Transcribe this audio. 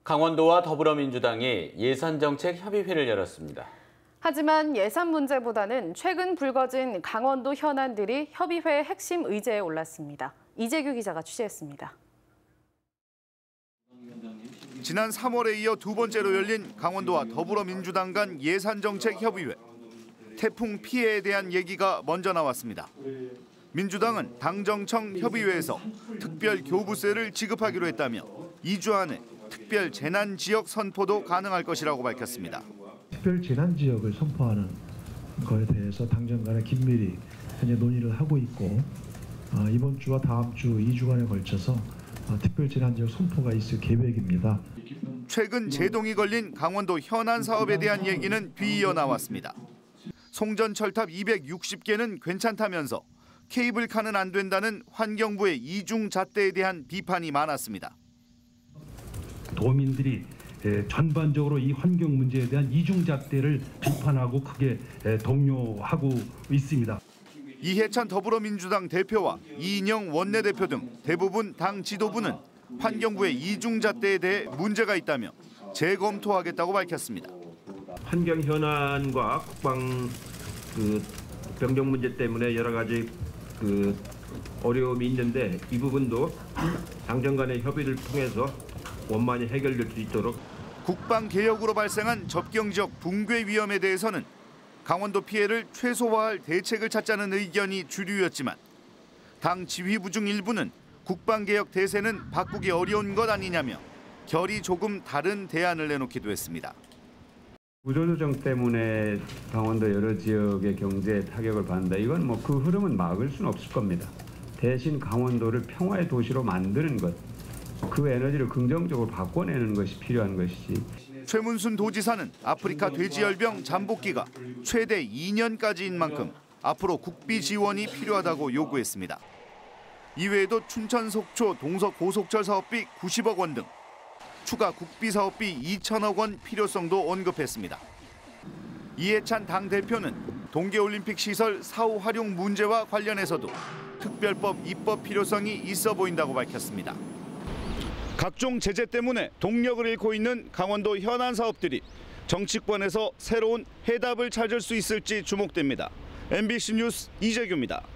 강원도와 더불어민주당이 예산정책협의회를 열었습니다. 하지만 예산 문제보다는 최근 불거진 강원도 현안들이 협의회의 핵심 의제에 올랐습니다. 이재규 기자가 취재했습니다. 지난 3월에 이어 두 번째로 열린 강원도와 더불어민주당 간 예산정책협의회. 태풍 피해에 대한 얘기가 먼저 나왔습니다. 민주당은 당정청 협의회에서 특별 교부세를 지급하기로 했다며 2주 안에 특별 재난 지역 선포도 가능할 것이라고 밝혔습니다. 특별 재난 지역을 선포하는 것에 대해서 당정 간에 긴밀히 현재 논의를 하고 있고 이번 주와 다음 주 2주간에 걸쳐서 특별 재난 지역 선포가 있을 계획입니다. 최근 제동이 걸린 강원도 현안 사업에 대한 얘기는 뒤이어 나왔습니다. 송전철탑 260개는 괜찮다면서 케이블카는 안 된다는 환경부의 이중 잣대에 대한 비판이 많았습니다. 도민들이 전반적으로 이 환경 문제에 대한 이중잣대를 비판하고 크게 독려하고 있습니다. 이해찬 더불어민주당 대표와 이인영 원내대표 등 대부분 당 지도부는 환경부의 이중잣대에 대해 문제가 있다며 재검토하겠다고 밝혔습니다. 환경 현안과 국방 병력 문제 때문에 여러 가지 어려움이 있는데 이 부분도 당정 간의 협의를 통해서 원만히 해결될 수 있도록. 국방 개혁으로 발생한 접경 지역 붕괴 위험에 대해서는 강원도 피해를 최소화할 대책을 찾자는 의견이 주류였지만 당 지휘부 중 일부는 국방 개혁 대세는 바꾸기 어려운 것 아니냐며 결이 조금 다른 대안을 내놓기도 했습니다. 구조조정 때문에 강원도 여러 지역의 경제에 타격을 받는다. 이건 그 흐름은 막을 수는 없을 겁니다. 대신 강원도를 평화의 도시로 만드는 것, 그 에너지를 긍정적으로 바꿔내는 것이 필요한 것이지. 최문순 도지사는 아프리카 돼지열병 잠복기가 최대 2년까지인 만큼 앞으로 국비 지원이 필요하다고 요구했습니다. 이외에도 춘천 속초 동서 고속철 사업비 90억 원 등 추가 국비 사업비 2천억 원 필요성도 언급했습니다. 이해찬 당대표는 동계올림픽 시설 사후 활용 문제와 관련해서도 특별법 입법 필요성이 있어 보인다고 밝혔습니다. 각종 제재 때문에 동력을 잃고 있는 강원도 현안 사업들이 정치권에서 새로운 해답을 찾을 수 있을지 주목됩니다. MBC 뉴스 이재규입니다.